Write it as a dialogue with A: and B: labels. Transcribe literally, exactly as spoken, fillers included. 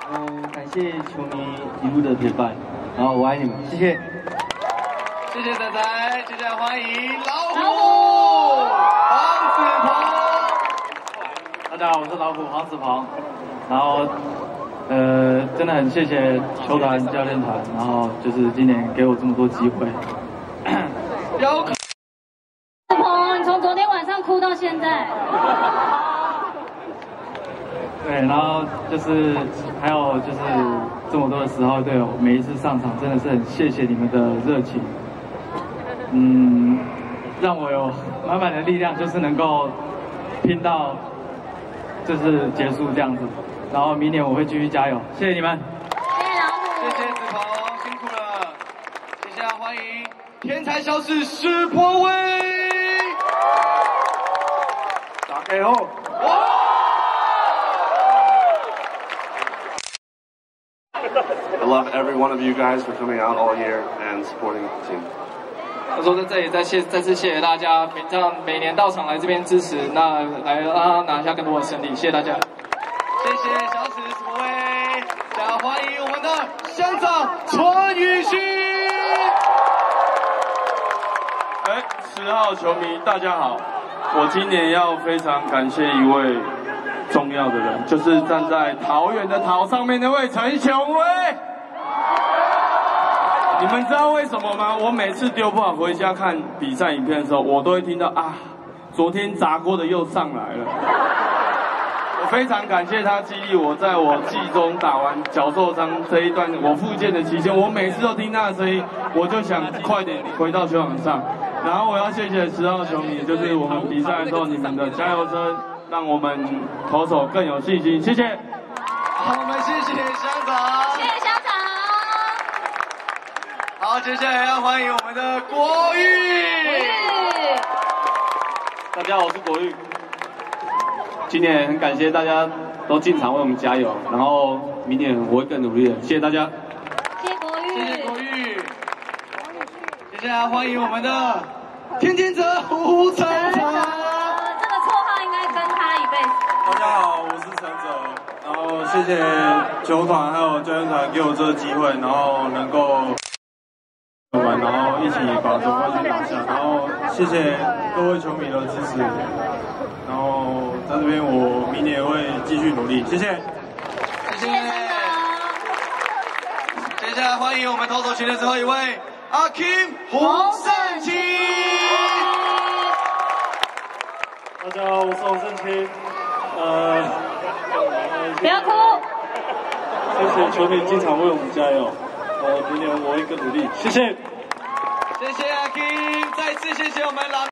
A: 嗯，感谢球迷一路的陪伴，然后我爱你们，谢谢。
B: 谢谢仔仔，接下来欢迎老虎黄子鹏。
C: 大家好，我是老虎黄子鹏。然后，呃，真的很谢谢球团、教练团，然后就是今年给我这么多机会。
B: 有。
D: 子鹏，你从昨天晚上哭到现在。
C: 对，然后就是还有就是这么多的十号队友，每一次上场真的是很谢谢你们的热情，嗯，让我有满满的力量，就是能够拼到就是结束这样子。然后明年我会继续加油，谢谢你们。
D: 谢谢老虎，
B: 谢谢子鹏，辛苦了。接下来欢迎天才小史史柏威。
C: 大家好。哇！
E: I love every one of you guys for coming out all year and supporting the team.
B: 他说在这里再谢再次谢谢大家，每这样每年到场来这边支持，那来让他拿下更多的胜利，谢谢大家。谢谢小史史柏威，大家欢迎我们的乡长陈宇勋。
F: 哎，十号球迷大家好，我今年要非常感谢一位。 重要的人就是站在桃园的桃上面那位陈雄威。你们知道为什么吗？我每次丢不好回家看比赛影片的时候，我都会听到啊，昨天砸锅的又上来了。我非常感谢他激励我，在我季中打完脚受伤这一段我复健的期间，我每次都听他的声音，我就想快点回到球场上。然后我要谢谢十号球迷，就是我们比赛的时候你们的加油声。 让我们投手更有信心，谢谢。
B: 好，我们谢谢乡长，
D: 谢谢乡长。
B: 好，接下来要欢迎我们的国玉。
C: 大家好，我是国玉。今年很感谢大家都进场为我们加油，然后明年我会更努力的，谢谢大家。
D: 谢谢国玉，
B: 谢谢国玉。接下来欢迎我们的天天者吴晨晨。
F: 大家好，我是陈哲，然后谢谢球团还有教练团给我这个机会，然后能够玩，然后一起把总冠军拿下，然后谢谢各位球迷的支持，然后在这边我明年会继续努力，谢谢。
B: 谢谢。接下来欢迎我们投手群的最后一位阿 Kim 洪胜清。
C: 大家好，我是洪胜清。 呃，
D: 不要哭。
C: 谢谢球迷经常为我们加油，呃，明年我会更努力，谢谢。
B: 谢谢阿 King，再次谢谢我们老。